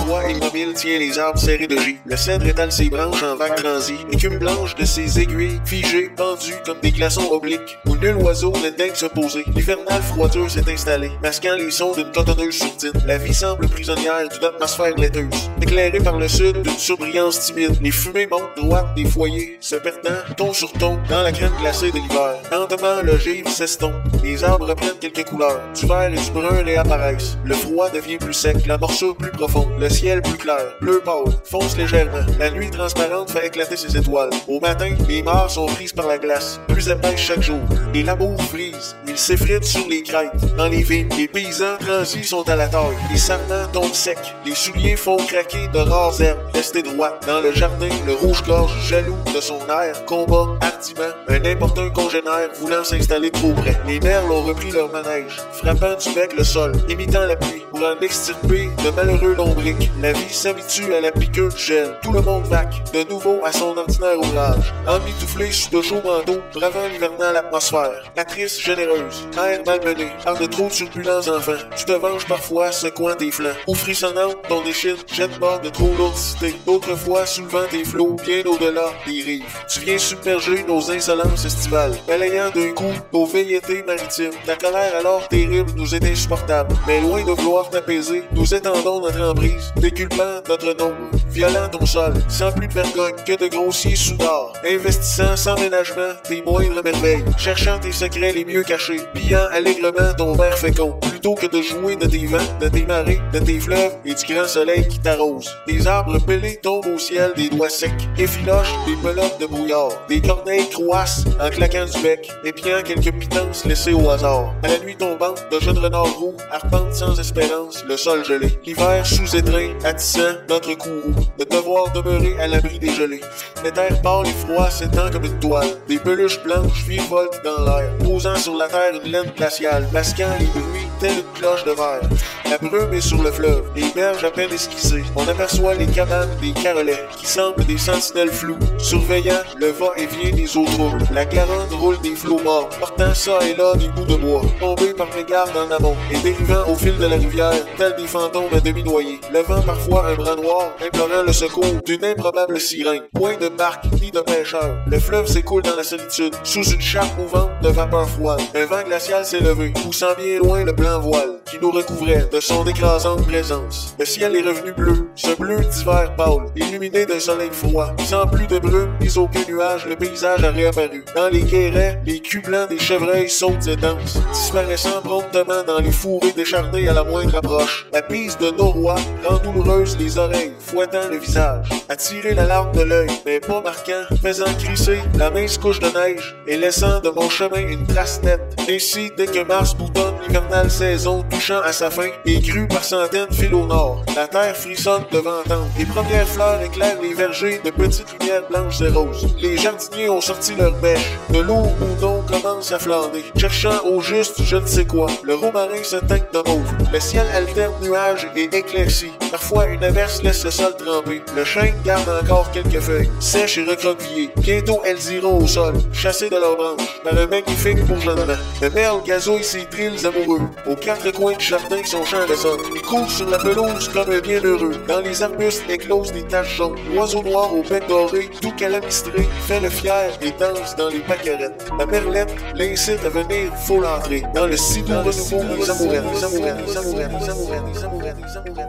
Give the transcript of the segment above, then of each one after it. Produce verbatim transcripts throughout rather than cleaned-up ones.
froid immobile tient les arbres serrés de gis. Le cèdre étale ses branches en vagues transies. L'écume blanche de ses aiguilles, figées, pendues comme des glaçons obliques, où nul oiseau ne daigne se poser. L'hivernale froidure s'est installée, masquant les sons d'une cotonneuse sourdine. La vie semble prisonnière d'une atmosphère laiteuse. Éclairée par le sud d'une surbrillance timide, les fumées montent droites des foyers, se perdant ton sur ton dans la crème glacée de l'hiver. Lentement, le givre s'estompe. Les arbres reprennent quelques couleurs. Du vert et du brun réapparaissent. Le froid devient plus sec, la morsure plus profonde, le ciel plus clair. Bleu pâle, fonce légèrement. La nuit transparente fait éclater ses étoiles. Au matin, les mares sont prises par la glace, plus épaisse chaque jour. Les labours frisent, ils s'effritent sur les crêtes. Dans les vignes, les paysans transis sont à la taille. Les sarments tombent secs, les souliers font craquer de rares herbes. Restez droit. Dans le jardin, le rouge-gorge, jaloux de son air, combat hardiment un importun congénère voulant s'installer trop près. Les merles ont repris leur manège, frappant du bec le sol, imitant la pluie, pour en extirper de malheureux lombriques. La vie s'habitue à la piqûre du gel. Tout le monde vaque, de nouveau à son ordinaire ouvrage. Emmitouflé sous de chauds manteaux, bravant l'hivernale atmosphère. Actrice généreuse, air malmené, par de trop turbulents enfants. Tu te venges parfois, secouant tes flancs. Ou frissonnante, ton échine jette bord de trop lourde cité. D'autres fois, soulevant tes flots bien au-delà des rives. Tu viens submerger nos insolences estivales, balayant d'un coup nos velléités maritimes. Ta colère alors terrible nous est insupportable, mais loin de vouloir t'apaiser, nous étendons notre emprise, déculpant notre nombre, violant ton sol, sans plus de vergogne que de grossiers soudards, investissant sans ménagement tes moindres merveilles, cherchant tes secrets les mieux cachés, pillant allègrement ton verre fécond, plutôt que de jouer de tes vents, de tes marées, de tes fleuves et du grand soleil qui t'arrose. Des arbres pelés tombent au ciel des doigts secs, effilochent des pelotes de brouillard, des corneilles croissent en claquant du bec, épiant quelques pitances laissées au hasard. À la nuit tombante, de jeunes renards roux arpentent sans espérance le sol gelé. L'hiver sous-étreint, attissant notre courroux, de devoir demeurer à l'abri des gelées. L'éther pâle et froid s'étend comme une toile, des peluches blanches virevoltent dans l'air, posant sur la terre une laine glaciale, masquant les bruits telle une cloche de verre. La brume est sur le fleuve, les berges à peine esquissées. On aperçoit les cabanes des carolets, qui semblent des sentinelles floues, surveillant le va-et-vient des eaux troubles. La Garonne roule des flots morts, portant ça et là des bouts de bois, tombés par mégarde en amont, et dérivant au fil de la rivière, tels des fantômes à demi noyés, levant parfois un bras noir, implorant le secours d'une improbable sirène. Point de barque ni de pêcheurs, le fleuve s'écoule dans la solitude, sous une chape mouvante de vapeur froide. Un vent glacial s'est levé, poussant bien loin le blanc voile, qui nous recouvrait de son écrasante présence. Le ciel est revenu bleu, ce bleu d'hiver pâle, illuminé d'un soleil froid. Sans plus de brume, ni aucun nuage, le paysage a réapparu. Dans les guérets, les culs blancs des chevreuils sautent et dansent, disparaissant promptement dans les fourrés décharnés à la moindre approche. La piste de nos rois rend douloureuse les oreilles, fouettant le visage, attirer la larme de l'œil, mais pas marquant, faisant crisser la mince couche de neige et laissant de mon chemin une trace nette. Ainsi, dès que Mars boutonne l'hivernale saison, touchant à sa fin, et crues par centaines filent au nord, la terre frissonne de ventante. Les premières fleurs éclairent les vergers de petites lumières blanches et roses. Les jardiniers ont sorti leurs bêches, de l'eau au don commence à flander, cherchant au juste je ne sais quoi. Le romarin se teinte de mauve, le ciel alterne nuages et éclairci. Parfois une averse laisse le sol tremper. Le chêne garde encore quelques feuilles, sèches et recroquevillées. Bientôt elles iront au sol, chassées de leurs branches par un magnifique bourgeonnement. Le merle gazouille ses trilles amoureux. Aux quatre coins du jardin son chant résonne. Il court sur la pelouse comme un bienheureux. Dans les arbustes éclosent des taches jaunes. L'oiseau noir au bec doré, tout calamistré, fait le fier et danse dans les pâquerettes. La merlette l'incite à venir, faut l'entrer. Dans le si doux renouveau des amourettes, des amourettes, des amourettes, des amourettes, des amourettes, des amourettes.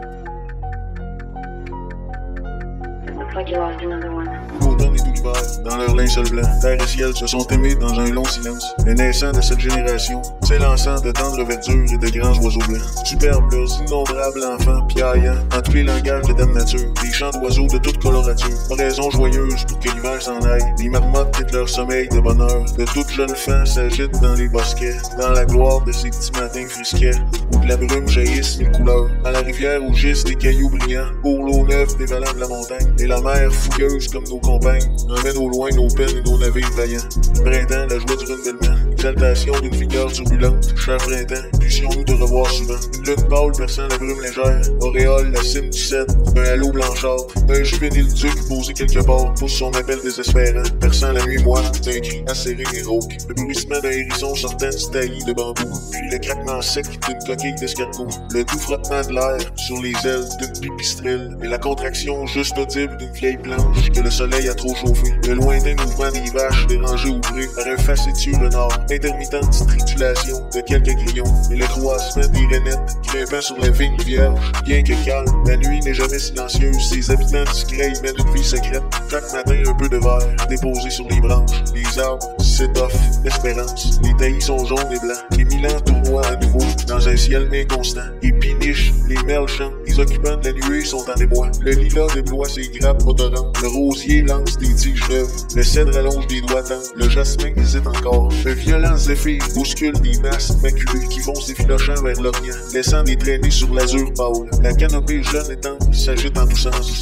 Like you lost another one. L'automne et tout l'hiver, dans leur linceul blanc, terre et ciel se sont aimés dans un long silence. Les naissants de cette génération, s'élançant de tendres verdures et de grands oiseaux blancs. Superbes leurs innombrables enfants piaillant en tous les langages de Dame Nature. Des chants d'oiseaux de toute colorature, oraison joyeuse pour que l'hiver s'en aille. Les marmottes quittent leur sommeil de bonheur. De toutes jeunes femmes s'agitent dans les bosquets, dans la gloire de ces petits matins frisquets, où de la brume jaillisse mille couleurs. À la rivière où gisent des cailloux brillants, pour l'eau neuve dévalant de la montagne. Et la mer fougueuse comme nos compagnes emmène au loin nos peines et nos navires vaillants. Printemps, la joie du renouvellement, l'exaltation d'une vigueur turbulente. Cher printemps, puissions-nous te revoir souvent. Une lune pâle perçant la brume légère, auréole la cime du cèdre, un halo blanchâtre. Un juvénile duc posé quelque part pousse son appel désespérant, perçant la nuit moite d'un cri acéré et rauque. Le bruissement d'un hérisson sortant du taillis de bambou, puis le craquement sec d'une coquille d'escargot. Le doux frottement de l'air sur les ailes d'une pipistrelle et la contraction juste audible d'une vieille planche que le soleil a trop chauffé. Le lointain mouvement des vaches dérangées au bruit par un facétieux renard, intermittente tritulation de quelques grillons et le croissement des rainettes grimpant sur la vigne vierge. Bien que calme, la nuit n'est jamais silencieuse, ses habitants discrets y mènent une vie secrète. Chaque matin, un peu de verre déposé sur les branches. Les arbres s'étoffent d'espérance. Les taillis sont jaunes et blancs. Les mille ans tournoient à nouveau dans un ciel inconstant. Et piniches, les merles chantent. Les occupants de la nuée sont en émoi. Le lilas déploie ses grappes odorantes. Le rosier lance des tiges neuves. Le cèdre allonge des doigts tendres. Le jasmin hésite encore. Un violent zéphyr bouscule des masses maculées qui vont s'effilochant vers l'Orient, laissant des traînées sur l'azur pâle. La canopée jeune et tendre s'agite en tous sens.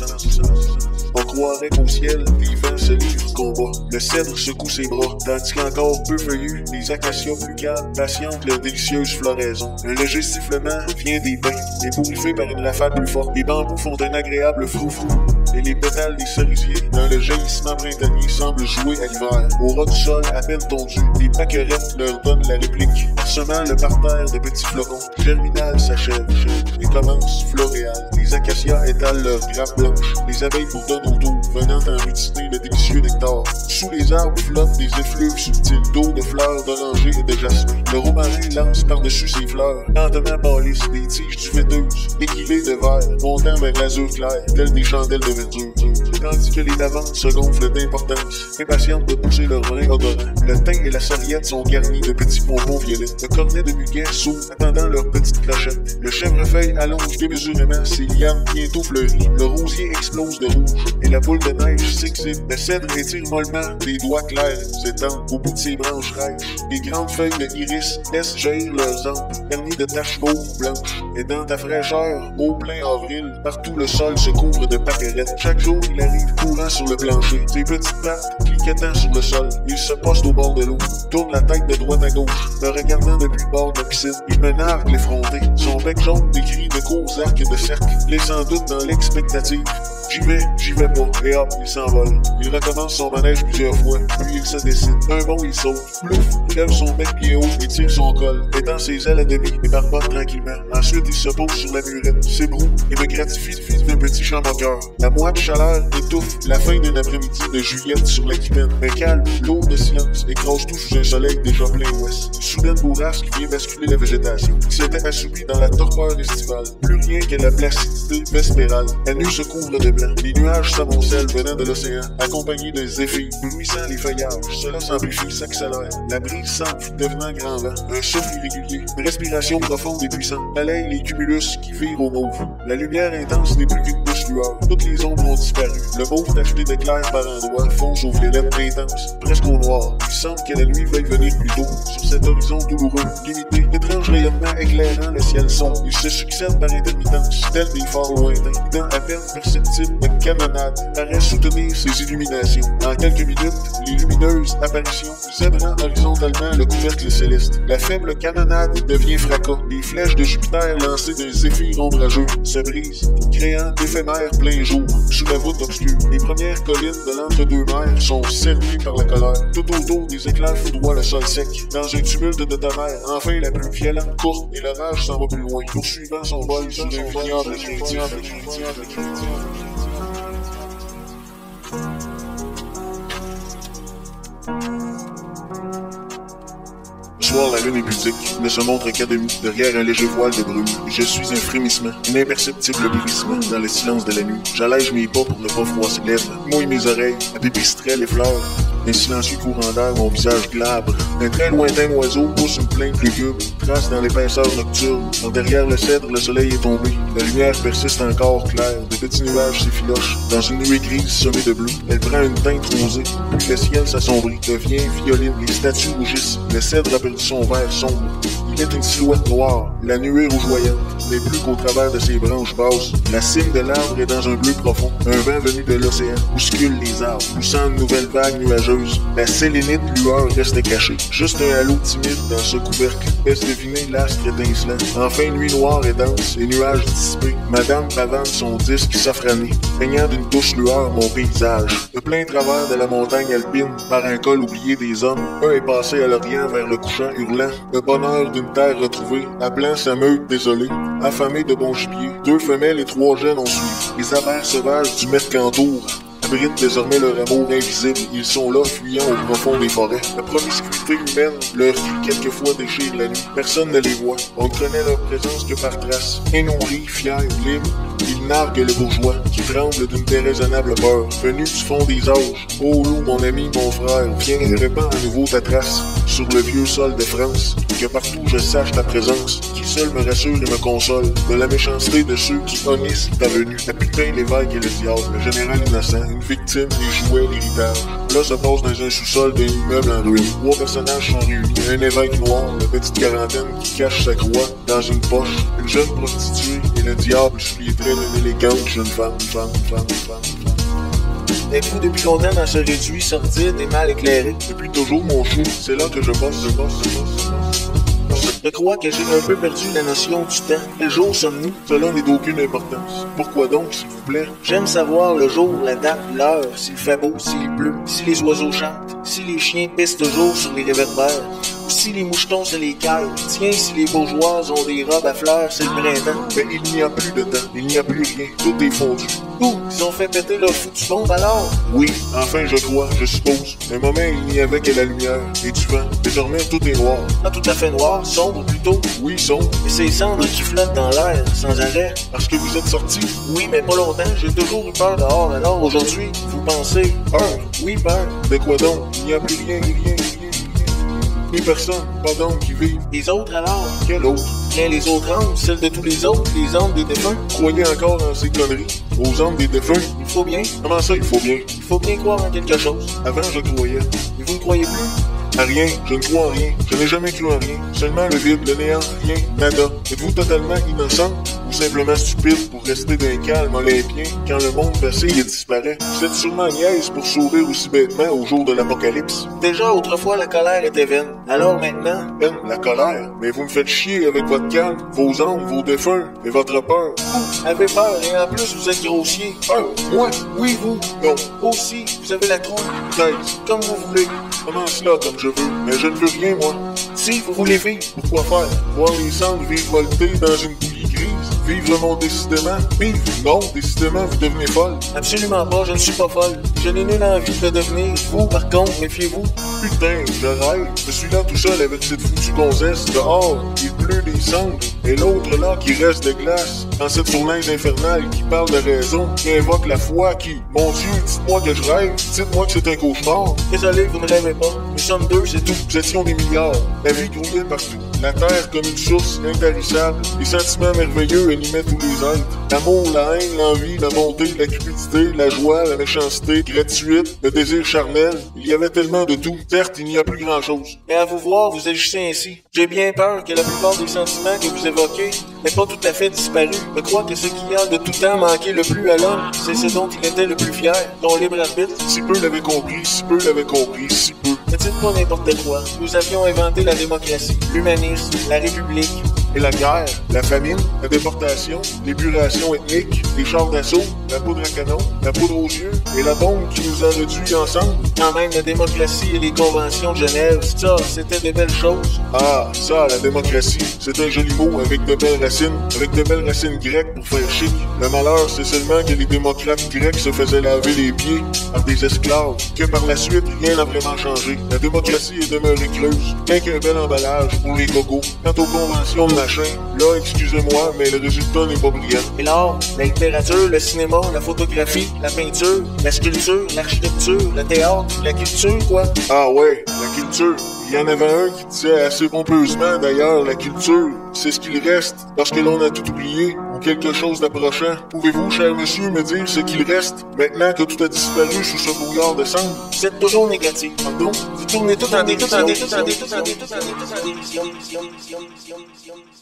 On croirait qu'au ciel, les vents se livrent au combat. Le cèdre secoue ses bras, tandis qu'encore peu feuillus, les acacias plus calmes patientent leur délicieuse floraison. Un léger sifflement vient des pins, ébouriffé par une rafale plus forte. Les bambous font un agréable froufrou, et les pétales des cerisiers, dans le jaillissement printanier, semblent jouer à l'hiver. Au ras du sol, à peine tondu, des paquerettes leur donnent la réplique, semant le parterre de petits flocons. Germinal s'achève, et commence floréal. Les acacias étalent leurs grappes blanches, les abeilles bourdonnent autour, venant en mutiner le délicieux nectar. Sous les arbres flottent des effluves subtils d'eau, de fleurs, d'oranger et de jasmin. Le romarin lance par-dessus ses fleurs, lentement pâlissent des tiges duveteuses, équilées de verre, montant vers l'azur clair, telles des chandelles de verdure. Tandis que les lavandes se gonflent d'importance, impatientes de pousser leur vin odorant. Le thym et la sarriette sont garnis de petits pompons violets. Le cornet de muguet s'ouvre, attendant leur petite clochette. Le chèvrefeuille allonge démesurément ses lianes bientôt fleuries. Le rosier explose de rouge, et la boule de neige s'exhibe. Le cèdre étire mollement des doigts clairs s'étendent au bout de ses branches raiges. Les grandes feuilles de iris laissent jaillir leurs ampes, garnies de taches fauves blanches. Et dans ta fraîcheur, au plein avril, partout le sol se couvre de paquerettes. Chaque jour, il arrive courant sur le plancher, ses petites pattes cliquetant sur le sol. Il se poste au bord de l'eau, tourne la tête de droite à gauche, me regardant depuis le bord de la piscine. Il me nargue l'effronté, son bec jaune décrit de courts arcs de cercle, laissant doute dans l'expectative. J'y vais, j'y vais pas, et hop, il s'envole. Il recommence son manège plusieurs fois, puis il se décide. Un bond, il saute. Plouf, il lève son bec bien haut et tire son col, étend ses ailes à demi et barbote tranquillement. Ensuite, il se pose sur la murette, s'ébroue et me gratifie d'un petit chant moqueur. La moite chaleur étouffe la fin d'un après-midi de Juliette sur l'équipement. Mais calme, lourd de silence, écrase tout sous un soleil déjà plein ouest. Une soudaine bourrasque vient basculer la végétation, qui s'était assoupie dans la torpeur estivale. Plus rien que la placidité vespérale. La nuit se couvre de blanc. Les nuages s'amoncellent venant de l'océan, accompagnés d'un zéphyr, bruissant les feuillages. Cela s'amplifie, s'accélère. La brise s'enfle, devenant grand vent. Un souffle irrégulier, une respiration profonde et puissante, balaye les cumulus qui virent au mauve. La lumière intense n'est plus qu'une douce lueur. Toutes les ombres ont disparu. Le mauve tacheté d'éclairs par endroits fonce aux violettes intenses, presque au noir. Il semble que la nuit veuille venir plus tôt. Sur cet horizon douloureux, limité, l'étrange rayonnement éclairant le ciel sombre. Il se succède par intermittence, tels des phares lointains. Dans à peine perceptible, une canonnade paraît soutenir ses illuminations. En quelques minutes, les lumineuses apparitions zébrant horizontalement le couvercle céleste. La faible canonnade devient fracas. Les flèches de Jupiter lancées d'un zéphyr ombrageux se brisent, créant d'éphémères plein jour sous la voûte obscure. Les premières collines de l'entre-deux-mers sont cernées par la colère. Tout autour, des éclairs foudroient le sol sec. Dans un tumulte de tonnerre, enfin la plus violente courte et l'orage s'en va plus loin, poursuivant son vol sur un vignoble craintif. Le soir, la lune est pudique, ne se montre qu'à demi, derrière un léger voile de brume. Je suis un frémissement, un imperceptible bruissement dans le silence de la nuit. J'allège mes pas pour ne pas froisser les lèvres, mouille mes oreilles, à pipistrelles et fleurs. Un silencieux courant d'air, mon visage glabre. Un très lointain oiseau pousse une plainte lugubre, trace dans l'épaisseur nocturne. En derrière le cèdre, le soleil est tombé. La lumière persiste encore claire. De petits nuages s'effilochent. Dans une nuée grise semée de bleu, elle prend une teinte rosée. Puis le ciel s'assombrit, devient violine. Les statues rougissent. Le cèdre a perdu son vert sombre. Il est une silhouette noire, la nuée rougeoyante, n'est plus qu'au travers de ses branches basses. La cime de l'arbre est dans un bleu profond, un vent venu de l'océan bouscule les arbres, poussant une nouvelle vague nuageuse. La sélénite lueur reste cachée, juste un halo timide dans ce couvercle laisse deviner l'astre étincelant. Enfin, nuit noire et dense, les nuages dissipés. Madame pavane son disque safrané, peignant d'une douce lueur mon paysage. De plein travers de la montagne alpine, par un col oublié des hommes, un est passé à l'Orient vers le couchant hurlant. Le bonheur d'une terre retrouvée, appelant sa meute désolée, affamée de bon gibier. Deux femelles et trois jeunes ont suivi. Les abers sauvages du Mercantour abritent désormais leur amour invisible. Ils sont là, fuyant au profond des forêts. La promiscuité humaine, leur cri quelquefois déchire la nuit. Personne ne les voit. On ne connaît leur présence que par traces. Innourris, fiers, libres, ils narguent le bourgeois, qui tremble d'une déraisonnable peur. Venu du fond des âges, ô loup, mon ami, mon frère, viens et répands à nouveau ta trace sur le vieux sol de France. Que partout je sache ta présence, qui seul me rassure et me console de la méchanceté de ceux qui honnissent ta venue. La putain, l'évêque et le diable, le général innocent, une victime, les jouets, l'héritage. Là se passe dans un sous-sol d'un immeuble en ruine. Trois personnages sont réunis. Un évêque noir, la petite quarantaine qui cache sa croix dans une poche. Une jeune prostituée et le diable sous les traits d'une élégante jeune femme, femme, femme, femme, femme. Êtes-vous depuis longtemps dans ce réduit, sordide et mal éclairé? Depuis toujours, mon chou. C'est là que je bosse, je bosse, je bosse, je bosse. Je crois que j'ai un peu perdu la notion du temps. Quel jour sommes-nous? Cela n'est d'aucune importance. Pourquoi donc, s'il vous plaît? J'aime savoir le jour, la date, l'heure, s'il fait beau, s'il pleut, si les oiseaux chantent, si les chiens pissent toujours sur les réverbères, ou si les mouchetons se les caillent. Tiens, si les bourgeoises ont des robes à fleurs, c'est le printemps. Mais il n'y a plus de temps, il n'y a plus rien, tout est fondu. Tout, ils ont fait péter leur foutu bombe alors? Oui, enfin je crois, je suppose. Un moment, il n'y avait que la lumière et du vent. Désormais, tout est noir. Pas tout à fait noir, sombre plutôt. Oui, sombre. Et ces cendres qui flottent dans l'air, sans arrêt. Parce que vous êtes sortis? Oui, mais pas longtemps, j'ai toujours eu peur dehors. Alors aujourd'hui, vous pensez? Peur? Oui, peur. De quoi donc? Il n'y a plus rien, rien, rien, rien. Ni personne, pas d'hommes qui vivent. Les autres alors? Quel autre? Bien les autres âmes, celles de tous les autres, les âmes des défunts. Croyez encore en ces conneries? Aux âmes des défunts? Il faut bien. Comment ça, il faut bien? Il faut bien croire en quelque chose. Avant, je croyais. Et vous ne croyez plus? À rien, je ne crois en rien. Je n'ai jamais cru en rien. Seulement le vide, le néant, rien, nada. Êtes-vous totalement innocent ou simplement stupide pour rester d'un calme olympien quand le monde vacille et disparaît? Vous êtes sûrement niaise pour sourire aussi bêtement au jour de l'apocalypse. Déjà, autrefois, la colère était vaine. Alors maintenant? Vaine, la colère? Mais vous me faites chier avec votre calme, vos âmes, vos défunts et votre peur. Vous avez peur et en plus vous êtes grossier. Peur? Moi? Oui, vous? Non. Aussi, vous avez la trouille. Peut-être. Comme vous voulez. Comment cela comme je veux? Mais je ne veux rien, moi. Si vous voulez vivre, pourquoi faire? Voir les cendres vivre volter dans une bouillie grise? Vivre mon décidément? Vivre? Non, décidément, vous devenez folle. Absolument pas, je ne suis pas folle. Je n'ai nulle envie de devenir. Vous, par contre, méfiez-vous. Putain, je rêve. Je suis là tout seul avec cette foutue gonzesse. Dehors, il pleut des cendres. Et l'autre là qui reste de glace. Dans cette fournaise infernale qui parle de raison, qui invoque la foi, qui... Mon Dieu, dites-moi que je rêve. Dites-moi que c'est un cauchemar. Désolé, vous ne rêvez pas. Nous sommes deux, c'est tout. Nous étions des milliards. La vie grouillait partout. La terre comme une source intarissable. Les sentiments merveilleux animaient tous les êtres. L'amour, la haine, l'envie, la bonté, la cupidité, la joie, la méchanceté, gratuite, le désir charnel. Il y avait tellement de tout. Certes, il n'y a plus grand-chose. Et à vous voir, vous agissez ainsi. J'ai bien peur que la plupart des sentiments que vous évoquez n'aient pas tout à fait disparu. Je crois que ce qui a de tout temps manqué le plus à l'homme, c'est ce dont il était le plus fier, son libre arbitre. Si peu l'avaient compris, si peu l'avaient compris, si peu. Ne dites pas n'importe quoi. Nous avions inventé la démocratie, l'humanisme, la république. Et la guerre, la famine, la déportation, l'épuration ethnique, les chars d'assaut, la poudre à canon, la poudre aux yeux et la bombe qui nous a réduits ensemble. Quand même, la démocratie et les conventions de Genève, ça, c'était de belles choses. Ah, ça, la démocratie, c'est un joli mot avec de belles racines, avec de belles racines grecques pour faire chic. Le malheur, c'est seulement que les démocrates grecs se faisaient laver les pieds par des esclaves, que par la suite, rien n'a vraiment changé. La démocratie est demeurée creuse, rien qu'un bel emballage pour les cocos. Quant aux conventions de machin, là, excusez-moi, mais le résultat n'est pas brillant. Et l'art, la littérature, le cinéma, la photographie, la peinture, la sculpture, l'architecture, le théâtre, la culture, quoi. Ah ouais, la culture. Il y en avait un qui disait assez pompeusement, d'ailleurs, la culture, c'est ce qu'il reste lorsque l'on a tout oublié. ou quelque chose d'approchant? Pouvez-vous, cher monsieur, me dire ce qu'il reste maintenant que tout a disparu sous ce brouillard de cendres? Vous êtes toujours négatif. Pardon? Vous tournez tout en dérision. Tout en dérision. Tout en dérision. Tout en dérision.